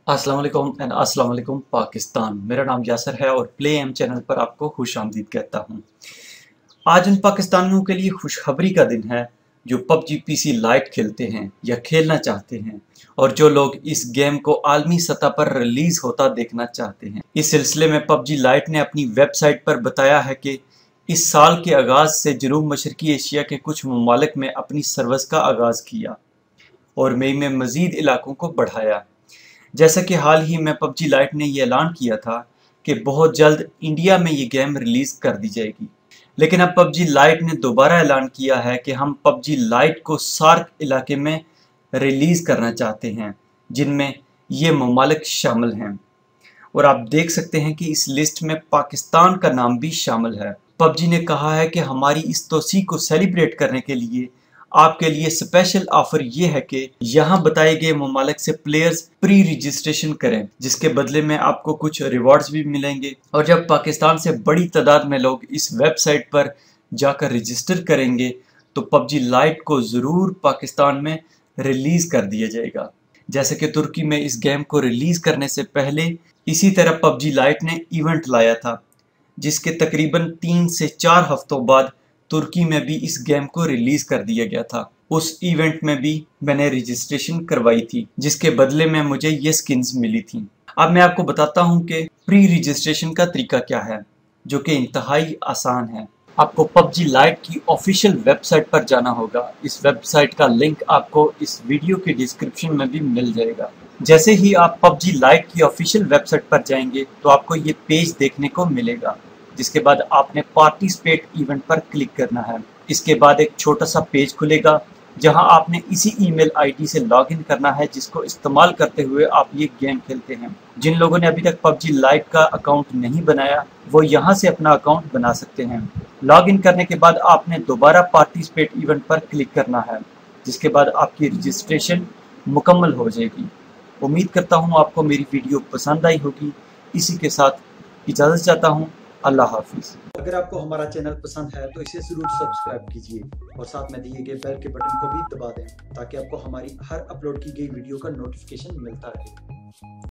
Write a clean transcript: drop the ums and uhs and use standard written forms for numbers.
अस्सलाम वालेकुम एंड अस्सलाम वालेकुम पाकिस्तान। मेरा नाम यासर है और PlayAim चैनल पर आपको खुश आमदीद कहता हूँ। आज उन पाकिस्तानियों के लिए खुशखबरी का दिन है जो PUBG PC लाइट खेलते हैं या खेलना चाहते हैं और जो लोग इस गेम को आलमी सतह पर रिलीज होता देखना चाहते हैं। इस सिलसिले में PUBG लाइट ने अपनी वेबसाइट पर बताया है कि इस साल के आगाज से जनूब मशरकी एशिया के कुछ ममालिक में अपनी सर्विस का आगाज किया और मई में मजीद इलाकों को बढ़ाया। जैसा कि हाल ही में PUBG लाइट ने यह ऐलान किया था कि बहुत जल्द इंडिया में ये गेम रिलीज कर दी जाएगी, लेकिन अब PUBG लाइट ने दोबारा ऐलान किया है कि हम PUBG लाइट को सार्क इलाके में रिलीज करना चाहते हैं, जिनमें ये ममालिक शामिल हैं। और आप देख सकते हैं कि इस लिस्ट में पाकिस्तान का नाम भी शामिल है। PUBG ने कहा है कि हमारी इस तोसी को सेलिब्रेट करने के लिए आपके लिए स्पेशल ऑफर ये है कि यहाँ बताए गए ममालिक से प्लेयर्स प्री रजिस्ट्रेशन करें, जिसके बदले में आपको कुछ रिवॉर्ड्स भी मिलेंगे। और जब पाकिस्तान से बड़ी तादाद में लोग इस वेबसाइट पर जाकर रजिस्टर करेंगे तो PUBG लाइट को ज़रूर पाकिस्तान में रिलीज़ कर दिया जाएगा। जैसे कि तुर्की में इस गेम को रिलीज़ करने से पहले इसी तरह PUBG लाइट ने इवेंट लाया था, जिसके तकरीबन 3 से 4 हफ्तों बाद तुर्की में भी इस गेम को रिलीज कर दिया गया था। उस इवेंट में भी मैंने रजिस्ट्रेशन करवाई थी, जिसके बदले में मुझे ये स्किन्स मिली थी। अब मैं आपको बताता हूँ कि प्री रजिस्ट्रेशन का तरीका क्या है, जो कि इंतहाई आसान है। आपको PUBG लाइट की ऑफिशियल वेबसाइट पर जाना होगा। इस वेबसाइट का लिंक आपको इस वीडियो के डिस्क्रिप्शन में भी मिल जाएगा। जैसे ही आप PUBG लाइट की ऑफिशियल वेबसाइट पर जाएंगे तो आपको ये पेज देखने को मिलेगा, जिसके बाद आपने पार्टिसिपेट इवेंट पर क्लिक करना है। इसके बाद एक छोटा सा पेज खुलेगा जहां आपने इसी ईमेल आईडी से लॉगिन करना है जिसको इस्तेमाल करते हुए आप ये गेम खेलते हैं। जिन लोगों ने अभी तक PUBG लाइट का अकाउंट नहीं बनाया वो यहां से अपना अकाउंट बना सकते हैं। लॉगिन करने के बाद आपने दोबारा पार्टिसिपेट इवेंट पर क्लिक करना है, जिसके बाद आपकी रजिस्ट्रेशन मुकम्मल हो जाएगी। उम्मीद करता हूँ आपको मेरी वीडियो पसंद आई होगी। इसी के साथ इजाज़त चाहता हूँ। अल्लाह हाफिज़। अगर आपको हमारा चैनल पसंद है तो इसे ज़रूर सब्सक्राइब कीजिए और साथ में दिए गए बेल के बटन को भी दबा दें ताकि आपको हमारी हर अपलोड की गई वीडियो का नोटिफिकेशन मिलता रहे।